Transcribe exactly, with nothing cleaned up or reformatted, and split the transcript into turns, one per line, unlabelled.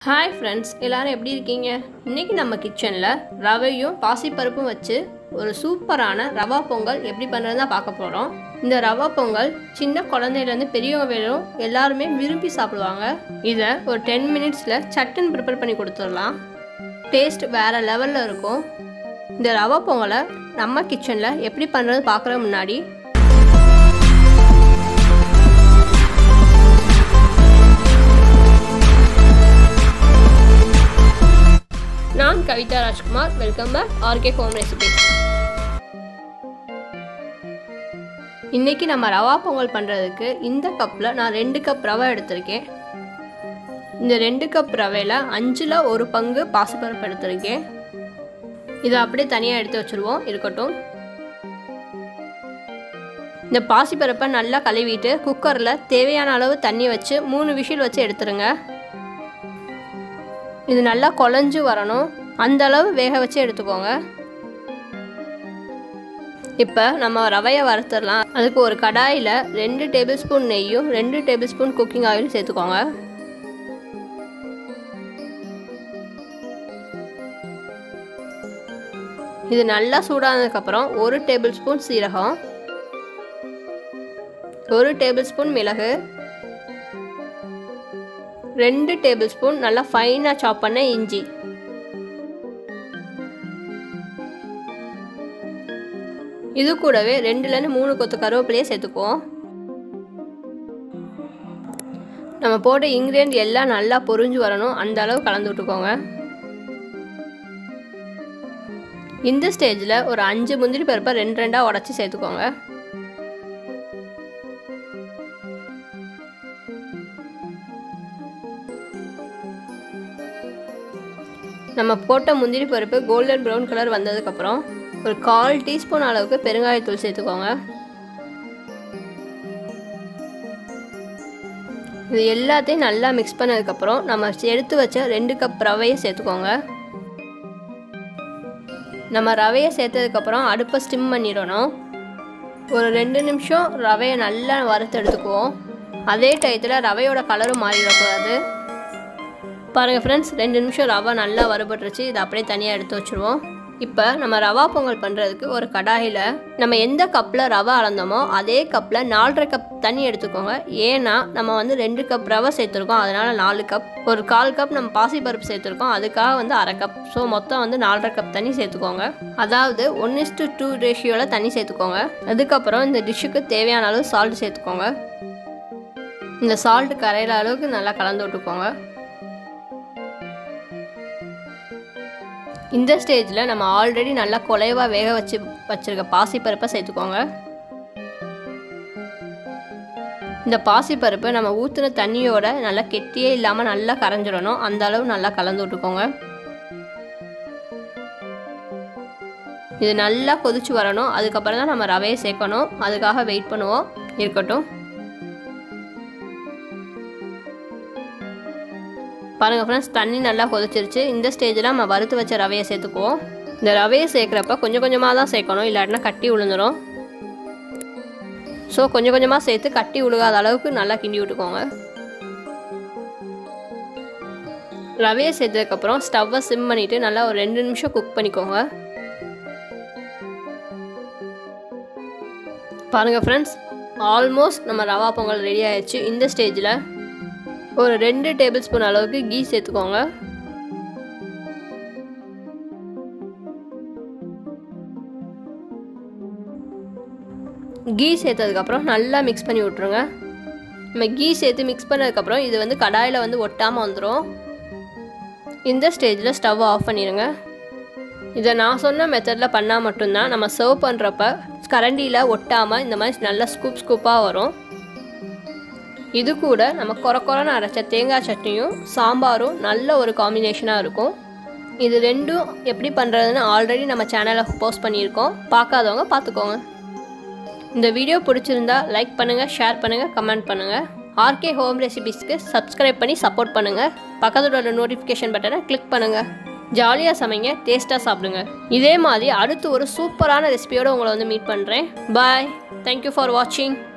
Hi friends, எல்லாரும் எப்படி இருக்கீங்க? இன்னைக்கு நம்ம கிச்சன்ல ரவையும் பாசிப்பருப்பும் வச்சு ஒரு சூப்பரான ரவா பொங்கல் எப்படி பண்றதுன்னு பார்க்க போறோம். இந்த ரவா பொங்கல் சின்ன குழந்தையில இருந்து பெரியவங்க வரையும் எல்லாரும் விரும்பி சாப்பிடுவாங்க. இத ஒரு ten minutesல சட்டுன்னு prepare பண்ணி கொடுத்துடலாம். டேஸ்ட் வேற லெவல்ல இருக்கும். இந்த ரவா பொங்கலை நம்ம கிச்சன்ல எப்படி பண்றது பார்க்கற முன்னாடி நான் Kavitha Rajkumar. Welcome back R K H R Recipe. இன்னைக்கு நம்ம ரவா பொங்கல் பண்றதுக்கு இந்த கப்ல நான் ரெண்டு கப் ரவை எடுத்திருக்கேன். இந்த ரெண்டு கப் ரவையில அஞ்சுல ஒரு பங்கு பாசிப்பருப்பு எடுத்திருக்கேன். இதை அப்படியே தனியா எடுத்து வச்சிருவோம். இருக்கட்டும். இந்த பாசிப்பருப்பை நல்லா கழுவிட்டு குக்கர்ல தேவையான அளவு தண்ணி வச்சு மூணு விசில் வச்சு எடுத்துருங்க. இது நல்லா குழஞ்சு வரணும். அந்த அளவு வேக வச்சு எடுத்துக்கோங்க. இப்போ நம்ம ரவையை வறுத்துடலாம். அதுக்கு ஒரு கடாயில் ரெண்டு டேபிள் ஸ்பூன் நெய்யும் ரெண்டு டேபிள் ஸ்பூன் குக்கிங் ஆயிலும் சேர்த்துக்கோங்க. இது நல்லா சூடானதுக்கப்புறம் ஒரு டேபிள் ஸ்பூன் சீரகம், ஒரு டேபிள் ஸ்பூன் மிளகு, ரெண்டு டேபிள் ஸ்பூன் நல்லா ஃபைனாக சாப் பண்ண இஞ்சி, இது கூடவே ரெண்டுலேருந்து மூணு கொத்து கருவேப்பிலையை சேர்த்துக்குவோம். நம்ம போட்ட இன்க்ரீடியன்ட் எல்லாம் நல்லா பொரிஞ்சு வரணும். அந்த அளவு கலந்து விட்டுக்கோங்க. இந்த ஸ்டேஜில் ஒரு அஞ்சு முந்திரி பருப்பை ரெண்டு ரெண்டாக உடச்சி சேர்த்துக்கோங்க. நம்ம போட்ட முந்திரி பருப்பு கோல்டன் ப்ரௌன் கலர் வந்ததுக்கப்புறம் ஒரு கால் டீஸ்பூன் அளவுக்கு பெருங்காயத்தூள் சேர்த்துக்கோங்க. இது எல்லாத்தையும் நல்லா மிக்ஸ் பண்ணதுக்கப்புறம் நம்ம எடுத்து வச்ச ரெண்டு கப் ரவையை சேர்த்துக்கோங்க. நம்ம ரவையை சேர்த்ததுக்கப்புறம் அடுப்பை ஸ்டிம் பண்ணிடணும். ஒரு ரெண்டு நிமிஷம் ரவையை நல்லா வறுத்து எடுத்துக்குவோம். அதே டயத்தில் ரவையோட கலரும் மாறிடக்கூடாது. பாருங்கள் ஃப்ரெண்ட்ஸ், ரெண்டு நிமிஷம் ரவை நல்லா வறுபட்டுருச்சு. இதை அப்படியே தனியாக எடுத்து வச்சுருவோம். இப்போ நம்ம ரவா பொங்கல் பண்ணுறதுக்கு ஒரு கடாயில் நம்ம எந்த கப்பில் ரவை அளந்தோமோ அதே கப்பில் நாலரை கப் தண்ணி எடுத்துக்கோங்க. ஏன்னா நம்ம வந்து ரெண்டு கப் ரவை சேர்த்துருக்கோம், அதனால் நாலு கப். ஒரு கால் கப் நம்ம பாசிப்பருப்பு சேர்த்துருக்கோம், அதுக்காக வந்து அரை கப். ஸோ மொத்தம் வந்து நாலரை கப் தண்ணி சேர்த்துக்கோங்க. அதாவது ஒன் இஸ் டு டூ ரேஷியோவில் தண்ணி சேர்த்துக்கோங்க. அதுக்கப்புறம் இந்த டிஷ்ஷுக்கு தேவையான அளவு சால்ட் சேர்த்துக்கோங்க. இந்த சால்ட் கரையிற அளவுக்கு நல்லா கலந்து விட்டுக்கோங்க. இந்த ஸ்டேஜில் நம்ம ஆல்ரெடி நல்லா குலைவாக வேக வச்சு வச்சுருக்க பாசிப்பருப்பை சேர்த்துக்கோங்க. இந்த பாசிப்பருப்பு நம்ம ஊற்றின தண்ணியோட நல்லா கெட்டியே இல்லாமல் நல்லா கரைஞ்சிடணும். அந்த அளவு நல்லா கலந்து விட்டுக்கோங்க. இது நல்லா கொதிச்சு வரணும். அதுக்கப்புறம் தான் நம்ம ரவையை சேர்க்கணும். அதுக்காக வெயிட் பண்ணுவோம். இருக்கட்டும். பாருங்கள் ஃப்ரெண்ட்ஸ், தண்ணி நல்லா கொதிச்சிருச்சு. இந்த ஸ்டேஜில் நம்ம வறுத்து வச்ச ரவையை சேர்த்துக்குவோம். இந்த ரவையை சேர்க்குறப்ப கொஞ்சம் கொஞ்சமாக தான் சேர்க்கணும், இல்லாட்டினா கட்டி விழுந்துடும். ஸோ கொஞ்சம் கொஞ்சமாக சேர்த்து கட்டி விழுகாத அளவுக்கு நல்லா கிண்டி விட்டுக்கோங்க. ரவையை சேர்த்ததுக்கப்புறம் ஸ்டவ்வை சிம் பண்ணிவிட்டு நல்லா ஒரு ரெண்டு நிமிஷம் குக் பண்ணிக்கோங்க. பாருங்கள் ஃப்ரெண்ட்ஸ், ஆல்மோஸ்ட் நம்ம ரவா பொங்கல் ரெடி ஆயிடுச்சு. இந்த ஸ்டேஜில் ஒரு ரெண்டு டேபிள் ஸ்பூன் அளவுக்கு கீ சேர்த்துக்கோங்க. கீ சேர்த்ததுக்கப்புறம் நல்லா மிக்ஸ் பண்ணி விட்ருங்க. நம்ம கீ சேர்த்து மிக்ஸ் பண்ணதுக்கப்புறம் இது வந்து கடாயில் வந்து ஒட்டாமல் வந்துடும். இந்த ஸ்டேஜில் ஸ்டவ் ஆஃப் பண்ணிடுங்க. இதை நான் சொன்ன மெத்தடில் பண்ணால் மட்டும்தான் நம்ம சர்வ் பண்ணுறப்ப கரண்டியில் ஒட்டாமல் இந்த மாதிரி நல்லா ஸ்கூப் ஸ்கூப்பாக வரும். இது கூட நம்ம கொர கொரன்னு அரைச்ச தேங்காய் சட்னியும் சாம்பாரும் நல்ல ஒரு காம்பினேஷனாக இருக்கும். இது ரெண்டும் எப்படி பண்ணுறதுன்னு ஆல்ரெடி நம்ம சேனலில் போஸ்ட் பண்ணியிருக்கோம். பார்க்காதவங்க பார்த்துக்கோங்க. இந்த வீடியோ பிடிச்சிருந்தா லைக் பண்ணுங்கள், ஷேர் பண்ணுங்கள், கமெண்ட் பண்ணுங்கள். R K ஹோம் ரெசிபிஸ்க்கு சப்ஸ்கிரைப் பண்ணி சப்போர்ட் பண்ணுங்கள். பக்கத்தில் உள்ள நோட்டிஃபிகேஷன் பட்டனை கிளிக் பண்ணுங்கள். ஜாலியாக சமைங்க, டேஸ்ட்டாக சாப்பிடுங்க. இதே மாதிரி அடுத்து ஒரு சூப்பரான ரெசிபியோடு உங்களை வந்து மீட் பண்ணுறேன். பாய். தேங்க்யூ ஃபார் வாட்சிங்.